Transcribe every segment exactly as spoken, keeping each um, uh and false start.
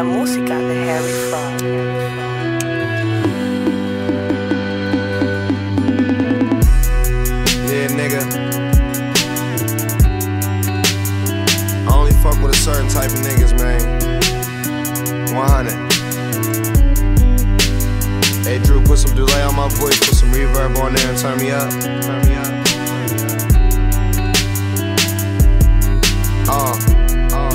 la música de Harry Fraud. Yeah, nigga. I only fuck with a certain type of niggas, man. one hundred. Hey, Drew, put some delay on my voice, put some reverb on there and turn me up. Turn me up. Uh, uh.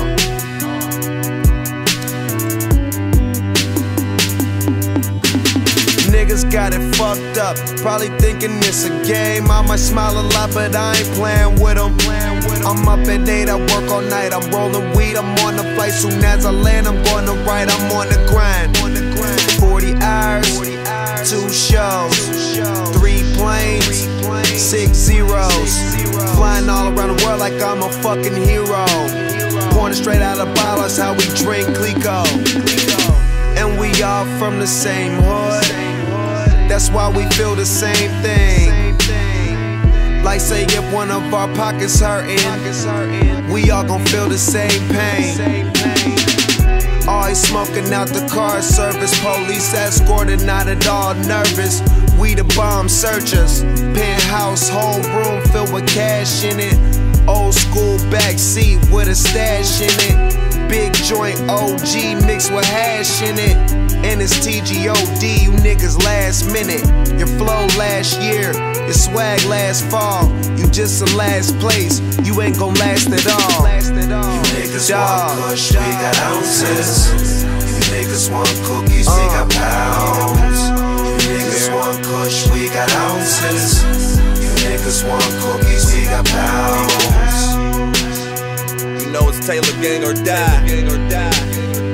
Niggas got it fucked up, probably thinking it's a game. I might smile a lot, but I ain't playing with them. I'm up at eight, I work all night. I'm rolling weed, I'm on the flight. Soon as I land, I'm going to write. I'm on the grind. forty hours, two shows, three planes, six zeros. Flying all around the world like I'm a fucking hero. Pouring straight out of bottles, how we drink Clico. And we all from the same hood. That's why we feel the same thing. Like say if one of our pockets hurting, we all gon' feel the same pain. Always smoking out the car service, police escorted, not at all nervous. We the bomb searchers, penthouse, whole room filled with cash in it. Old school backseat with a stash in it. Big joint O G mixed with hash in it. And it's T G O D, you niggas last minute. Your flow last year, your swag last fall. You just a last place, you ain't gon' last at all. You niggas want kush, we got ounces. You niggas want cookies, we got pounds. You niggas want kush, we got ounces. You niggas want cookies, we got pounds. You know it's Taylor gang or die. Gang or die.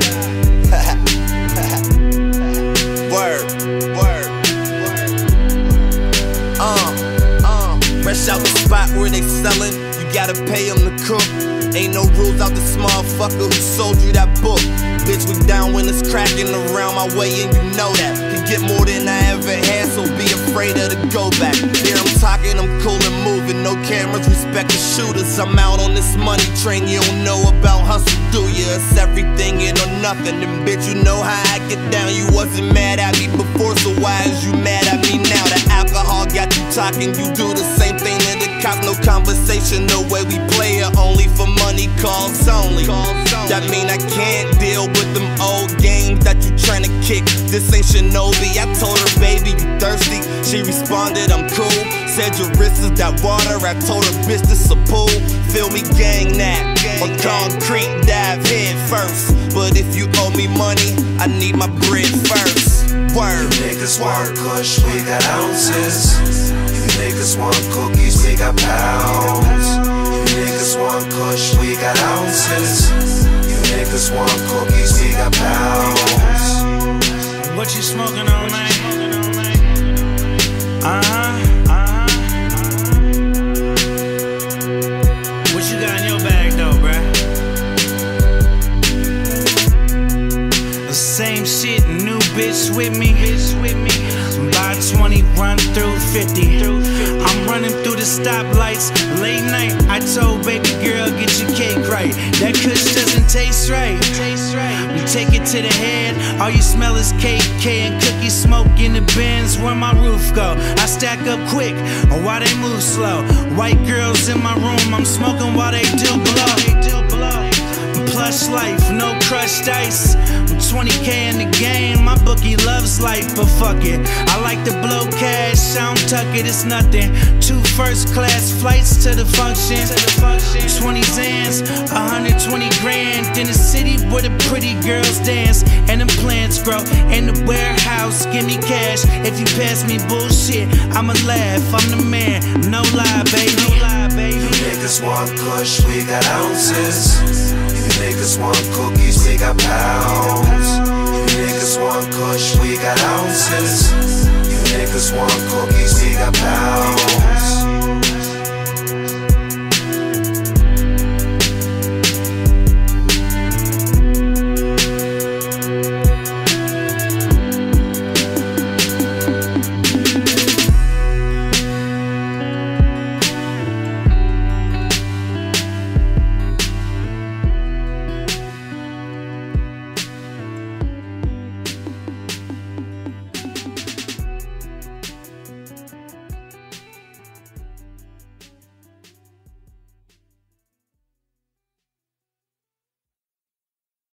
Word, word, word. Uh, uh, fresh out the spot where they sellin', you gotta pay them to cook. Ain't no rules out this motherfucker who sold you that book. Bitch, we down when it's cracking around my way and you know that. Can get more than I ever had, so be afraid of the go back. Here I'm talking, I'm cool and moving, no cameras, respect the shooters. I'm out on this money train, you don't know about hustle, do ya? It's everything and or nothing, and bitch, you know how I get down. You wasn't mad at me before, so why is you mad at me now? The alcohol got you talking, you do the same thing to the cops. No conversation, no way we play it, only for money, calls only. That mean I can't deal with them old games that you tryna kick. This ain't Shinobi. I told her, baby, you thirsty? She responded, I'm cool. Said your wrist is that water. I told her, bitch, this a pool. Feel me, gang that. On concrete, dive head first. But if you owe me money, I need my bread first. Word. You niggas want kush, we got ounces. You niggas want cookies, we got pounds. You niggas want kush, we got ounces. You niggas want cookies, we got pounds. What you smoking on, man? Uh-huh, uh-huh. What you got in your bag, though, bruh? The same shit, new bitch with me. Buy twenty, run through fifty. I'm running through the stoplights, late night. I told baby girl, get your cake right. That kush doesn't taste right. We take it to the head, all you smell is cake, K and cookie smoke in the bins. Where my roof go? I stack up quick, or why they move slow? White girls in my room, I'm smoking while they do blow. Plush life, no crushed ice. I'm twenty K in the game, my bookie loves life, but fuck it. I like to blow cash, I don't tuck it, it's nothing. Two first class flights to the function. twenty Zans, one hundred twenty grand. In the city where the pretty girls dance and the plants grow. In the warehouse, give me cash. If you pass me bullshit, I'ma laugh, I'm the man, no lie, baby. You niggas want kush, we got ounces. You niggas want cookies, we got pounds. You niggas want kush, we got ounces. You niggas want cookies, we got pounds.